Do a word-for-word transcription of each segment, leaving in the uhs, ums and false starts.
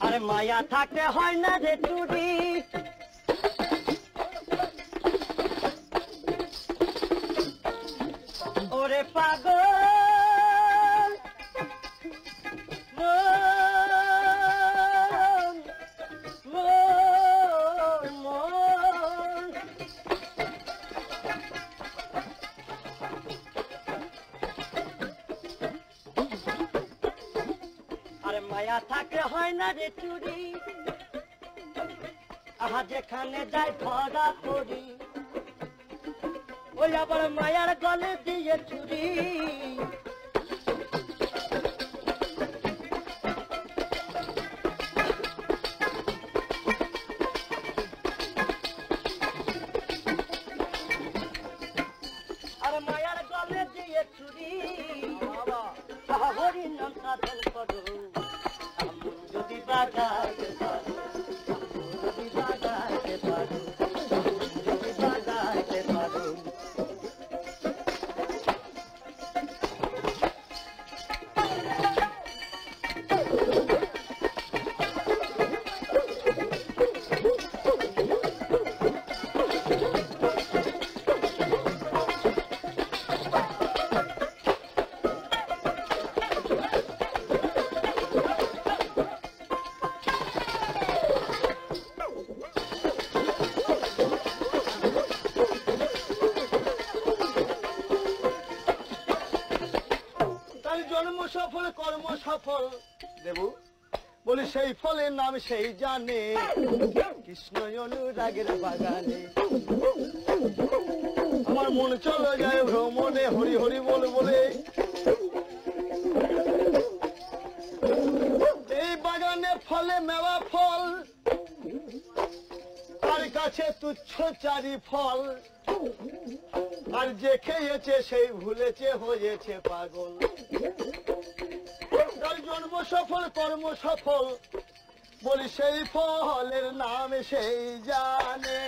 আরে মায়া থাকতে হয় না রে চুরি ওরে পাগল মায়া থাকে হয় না রে চুরি আহা যেখানে যাই ধরা পড়ি ওই আবার মায়ার গলে দিয়ে চুরি আরে মায়ার গলে দিয়ে চুরি আহা হরি নাম সাধন করো যদি বাগাতে পারো যদি বাগাতে পারো যদি বাগাতে পারো জন্ম সফল কর্ম সফল দেবু বলি সেই ফলের নাম সেই জানে কৃষ্ণ অনুরাগের বাগানে আমার মন চলে যায় ভ্রমণে হরি হরি বল বলে এই বাগানে ফলে মেওয়া ফল তার কাছে তুচ্ছ চারি ফল আর যে খেয়েছে সেই ভুলেছে হয়েছে পাগল জন্ম সফল কর্ম সফল বলি সেই ফলের নাম সেই জানে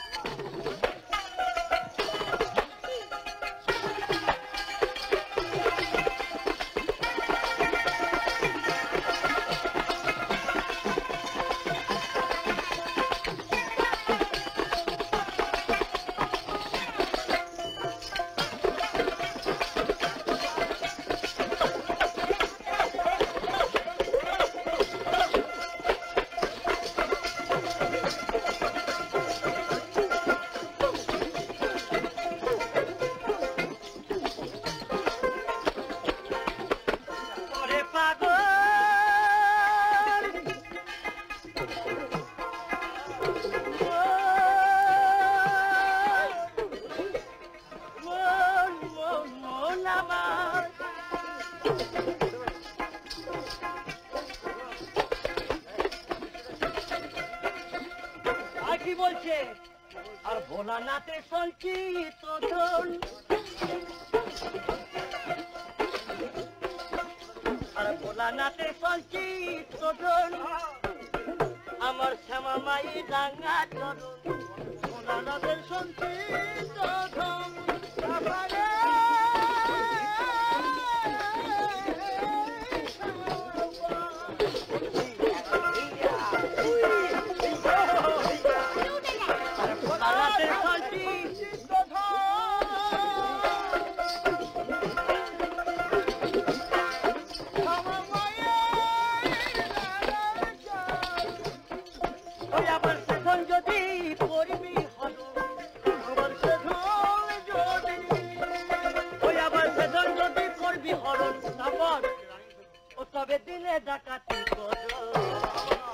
কি বলছে আর ভোলানাথে সঞ্চিত ধন আর ভোলানাথে সঞ্চিত ধন আমার শ্যামা মাই রাঙা চরণ ভোলানাথের সঞ্চিত ধন তবে দিলে ডাকাতি করো